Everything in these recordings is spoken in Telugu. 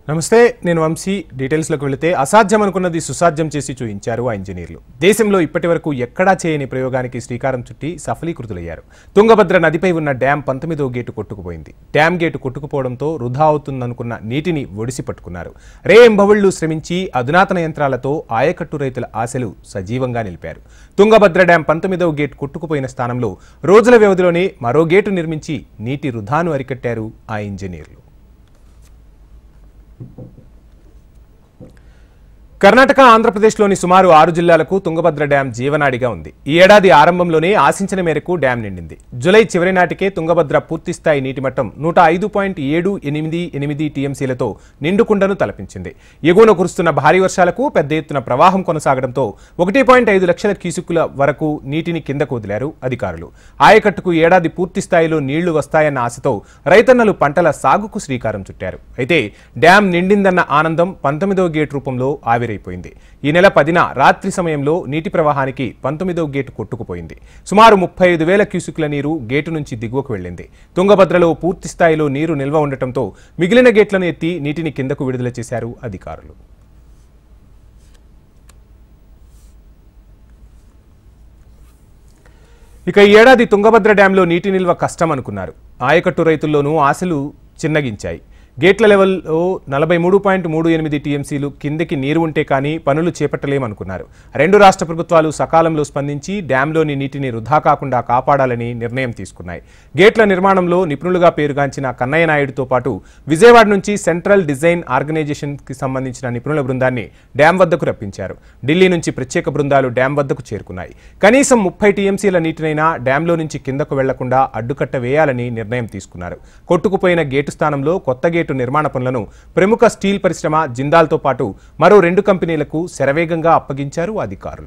నమస్తే, నేను వంశీ. డీటెయిల్స్లోకి వెళితే అసాధ్యం అనుకున్నది సుసాధ్యం చేసి చూయించారు ఆ ఇంజనీర్లు. దేశంలో ఇప్పటివరకు ఎక్కడా చేయని ప్రయోగానికి శ్రీకారం చుట్టి సఫలీకృతులయ్యారు. తుంగభద్ర నదిపై ఉన్న డ్యాం 19వ గేటు కొట్టుకుపోయింది. డ్యాం గేటు కొట్టుకుపోవడంతో వృధా అవుతుందనుకున్న నీటిని ఒడిసి పట్టుకున్నారు. రేయింబవళ్లు శ్రమించి అధునాతన యంత్రాలతో ఆయకట్టు రైతుల ఆశలు సజీవంగా నిలిపారు. తుంగభద్ర డ్యాం 19వ గేటు కొట్టుకుపోయిన స్థానంలో రోజుల వ్యవధిలోనే మరో గేటు నిర్మించి నీటి వృధాను అరికట్టారు ఆ ఇంజనీర్లు. కర్ణాటక, ఆంధ్రప్రదేశ్లోని సుమారు 6 జిల్లాలకు తుంగభద్ర డ్యాం జీవనాడిగా ఉంది. ఈ ఏడాది ఆరంభంలోనే ఆశించిన మేరకు డ్యాం నిండింది. జూలై చివరి నాటికే తుంగభద్ర పూర్తిస్థాయి నీటి మట్టం 105.788 టీఎంసీలతో నిండుకుండను తలపించింది. ఎగువన కురుస్తున్న భారీ వర్షాలకు పెద్ద ఎత్తున ప్రవాహం కొనసాగడంతో 1.5 లక్షల క్యూసెక్కుల వరకు నీటిని కిందకు వదిలారు అధికారులు. ఆయకట్టుకు ఏడాది పూర్తిస్థాయిలో నీళ్లు వస్తాయన్న ఆశతో రైతన్నలు పంటల సాగుకు శ్రీకారం చుట్టారు. అయితే డ్యాం నిండిందన్న ఆనందం 19వ గేటు రూపంలో ఆవిరైపోయింది. ఈ నెల 10న రాత్రి సమయంలో నీటి ప్రవాహానికి 19వ గేటు కొట్టుకుపోయింది. సుమారు 35,000 క్యూసెక్కుల నీరు గేటు నుంచి దిగువకు వెళ్లింది. తుంగభద్రలో పూర్తి స్థాయిలో నీరు నిల్వ ఉండటంతో మిగిలిన గేట్లను ఎత్తి నీటిని కిందకు విడుదల చేశారు అధికారులు. ఇక ఈ ఏడాది తుంగభద్ర డ్యాంలో నీటి నిల్వ కష్టం అనుకున్నారు. ఆయకట్టు రైతుల్లోనూ ఆశలు చిన్నగించాయి. గేట్ల లెవెల్లో 43.38 టీఎంసీలు కిందకి నీరు ఉంటే కానీ పనులు చేపట్టలేమనుకున్నారు. 2 రాష్ట్ర ప్రభుత్వాలు సకాలంలో స్పందించి డ్యాంలోని నీటిని వృధా కాకుండా కాపాడాలని నిర్ణయం తీసుకున్నాయి. గేట్ల నిర్మాణంలో నిపుణులుగా పేరుగాంచిన కన్నయ్య నాయుడుతో పాటు విజయవాడ నుంచి సెంట్రల్ డిజైన్ ఆర్గనైజేషన్కి సంబంధించిన నిపుణుల బృందాన్ని డ్యాం వద్దకు రప్పించారు. ఢిల్లీ నుంచి ప్రత్యేక బృందాలు డ్యాం వద్దకు చేరుకున్నాయి. కనీసం 30 టీఎంసీల నీటినైనా డ్యాంలో నుంచి కిందకు వెళ్లకుండా అడ్డుకట్ట వేయాలని నిర్ణయం తీసుకున్నారు. కొట్టుకుపోయిన గేటు స్థానంలో కొత్త గేటు నిర్మాణ పనులను ప్రముఖ స్టీల్ పరిశ్రమ జిందాల్తో పాటు మరో 2 కంపెనీలకు శరవేగంగా అప్పగించారు అధికారులు.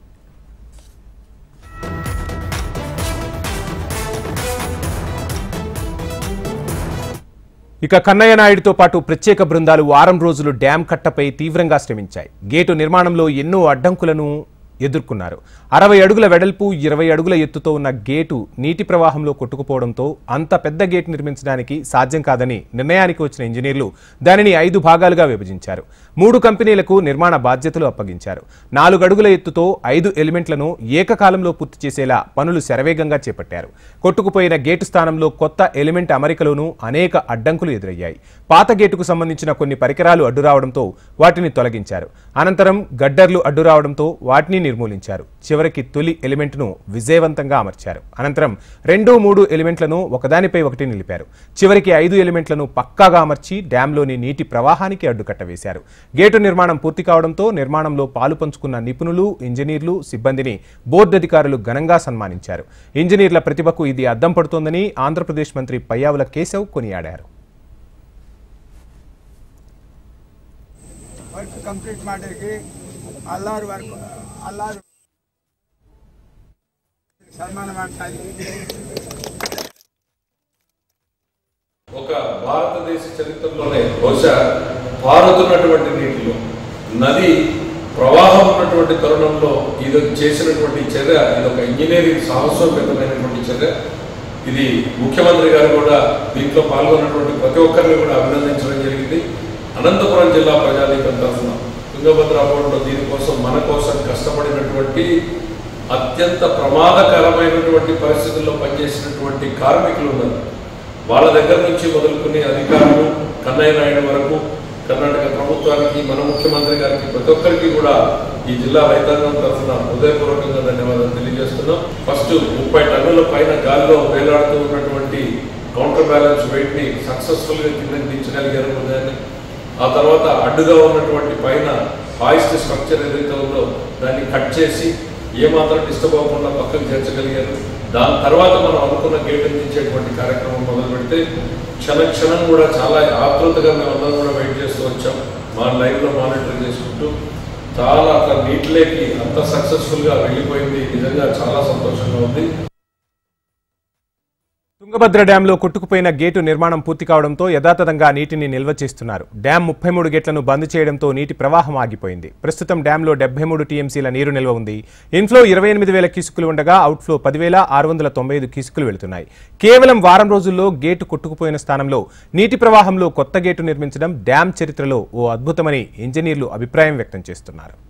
ఇక కన్నయ్య నాయుడుతో పాటు ప్రత్యేక బృందాలు వారం రోజులు డ్యాం కట్టపై తీవ్రంగా శ్రమించాయి. గేటు నిర్మాణంలో ఎన్నో అడ్డంకులను ఎదుర్కొన్నారు. 60 అడుగుల వెడల్పు, 20 అడుగుల ఎత్తుతో ఉన్న గేటు నీటి ప్రవాహంలో కొట్టుకుపోవడంతో అంత పెద్ద గేటు నిర్మించడానికి సాధ్యం కాదని నిర్ణయానికి వచ్చిన ఇంజనీర్లు దానిని 5 భాగాలుగా విభజించారు. 3 కంపెనీలకు నిర్మాణ బాధ్యతలు అప్పగించారు. 4 అడుగుల ఎత్తుతో 5 ఎలిమెంట్లను ఏకకాలంలో పూర్తి చేసేలా పనులు శరవేగంగా చేపట్టారు. కొట్టుకుపోయిన గేటు స్థానంలో కొత్త ఎలిమెంట్ అమరికలోనూ అనేక అడ్డంకులు ఎదురయ్యాయి. పాత గేటుకు సంబంధించిన కొన్ని పరికరాలు అడ్డురావడంతో వాటిని తొలగించారు. అనంతరం గడ్డర్లు అడ్డురావడంతో వాటిని నిర్మూలించారు. చివరికి తొలి ఎలిమెంట్ను విజయవంతంగా అమర్చారు. అనంతరం 2, 3 ఎలిమెంట్లను ఒకదానిపై ఒకటి నిలిపారు. చివరికి 5 ఎలిమెంట్లను పక్కాగా అమర్చి డ్యాంలోని నీటి ప్రవాహానికి అడ్డుకట్ట వేశారు. గేటు నిర్మాణం పూర్తి కావడంతో నిర్మాణంలో పాలు పంచుకున్న నిపుణులు, ఇంజనీర్లు, సిబ్బందిని బోర్డు అధికారులు ఘనంగా సన్మానించారు. ఇంజనీర్ల ప్రతిభకు ఇది అద్దం పడుతోందని ఆంధ్రప్రదేశ్ మంత్రి పయ్యావుల కేశవ్ కొనియాడారు. ఒక భారతదేశ చరిత్రలోనే బహుశా పారుతున్నటువంటి నీటిలో నది ప్రవాహం ఉన్నటువంటి తరుణంలో ఇది చేసినటువంటి చర్య, ఇది ఒక ఇంజనీరింగ్ సాహసోపేతమైనటువంటి చర్య. ఇది ముఖ్యమంత్రి గారు కూడా దీంట్లో పాల్గొన్నటువంటి ప్రతి ఒక్కరిని కూడా అభినందించడం జరిగింది. అనంతపురం జిల్లా ప్రజానీకం తరఫున తుంగభద్ర బోర్డులో దీనికోసం మన కోసం కష్టపడినటువంటి అత్యంత ప్రమాదకరమైనటువంటి పరిస్థితుల్లో పనిచేసినటువంటి కార్మికులు ఉన్నారు. వాళ్ళ దగ్గర నుంచి మొదలుకుని అధికారులు, కన్నయ్య నాయుడు వరకు కర్ణాటక ప్రభుత్వానికి, మన ముఖ్యమంత్రి గారికి, ప్రతి ఒక్కరికి కూడా ఈ జిల్లా రైతాంగం తరఫున హృదయపూర్వకంగా ధన్యవాదాలు తెలియజేస్తున్నాం. ఫస్ట్ 30 టన్నుల పైన గాలిలో వేలాడుతూ ఉన్నటువంటి కౌంటర్ బ్యాలెన్స్ వెయిట్ ని సక్సెస్ఫుల్గా కిందకి దించగలిగారు ఉదయాన్ని. ఆ తర్వాత అడ్డుగా ఉన్నటువంటి పైన హాయిస్ట్ స్ట్రక్చర్ ఏదైతే ఉందో దాన్ని కట్ చేసి ఏమాత్రం డిస్టర్బ్ అవ్వకుండా పక్కకు చేర్చగలిగారు. దాని తర్వాత మనం అనుకున్న గేట్ అందించేటువంటి కార్యక్రమం మొదలు పెడితే క్షణం కూడా చాలా ఆతృతగా మేమందరం కూడా వెయిట్ చేస్తూ వచ్చాం. మా లైవ్లో మానిటర్ చేసుకుంటూ చాలా అట్లా నీటిలోకి అంత సక్సెస్ఫుల్గా వెళ్ళిపోయింది. నిజంగా చాలా సంతోషంగా ఉంది. తుంగభద్ర డ్యాంలో కొట్టుకుపోయిన గేటు నిర్మాణం పూర్తి కావడంతో యథాతథంగా నీటిని నిల్వ చేస్తున్నారు. డ్యాం 33 గేట్లను బంద్ చేయడంతో నీటి ప్రవాహం ఆగిపోయింది. ప్రస్తుతం డ్యాంలో 73 టీఎంసీల నీరు నిల్వ ఉంది. ఇన్ఫ్లో 28,000 క్యూసెక్కులు ఉండగా అవుట్ఫ్లో 10,695 క్యూసెక్కులు వెళుతున్నాయి. కేవలం వారం రోజుల్లో గేటు కొట్టుకుపోయిన స్థానంలో నీటి ప్రవాహంలో కొత్త గేటు నిర్మించడం డ్యాం చరిత్రలో ఓ అద్భుతమని ఇంజనీర్లు అభిప్రాయం వ్యక్తం చేస్తున్నారు.